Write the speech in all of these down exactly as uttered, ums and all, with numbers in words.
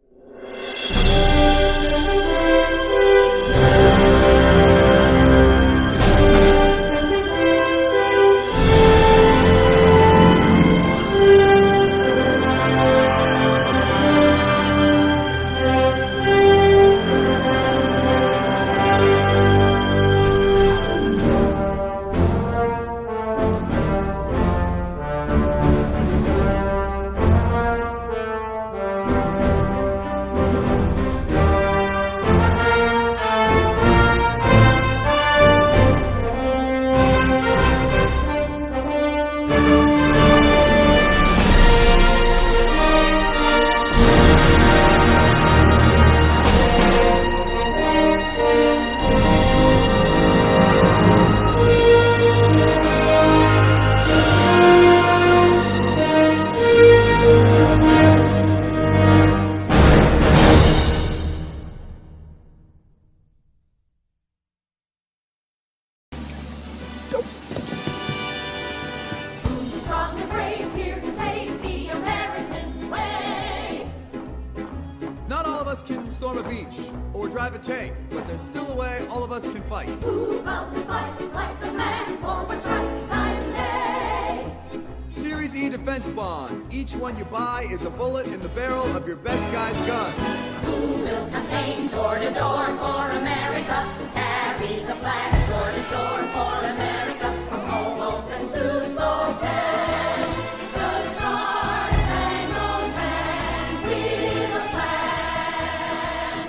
Can storm a beach or drive a tank, but there's still a way all of us can fight. Who vows to fight like the man for what's right night and day? Series E defense bonds. Each one you buy is a bullet in the barrel of your best guy's gun. Who will campaign door to door for America? Carry the flag shore to shore for America. From Hoboken to Spokane. The Star-Spangled Man with a plan.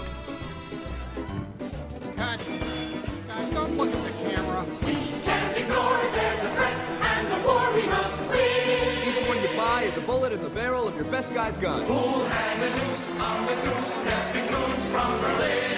Cut. Guys, don't look at the camera. We can't ignore there's a threat and the war we must win. Each one you buy is a bullet in the barrel of your best guy's gun. Who'll hang the noose on the goose, snapping goons from Berlin?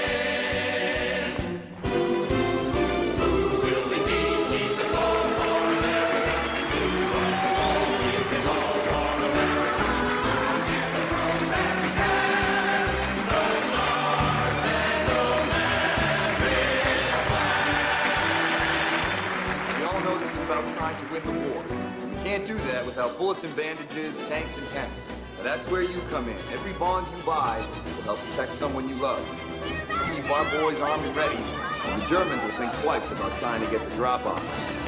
Trying to win the war. You can't do that without bullets and bandages, tanks and tents. Now that's where you come in. Every bond you buy will help protect someone you love. Keep our boys armed and ready, and the Germans will think twice about trying to get the drop on us.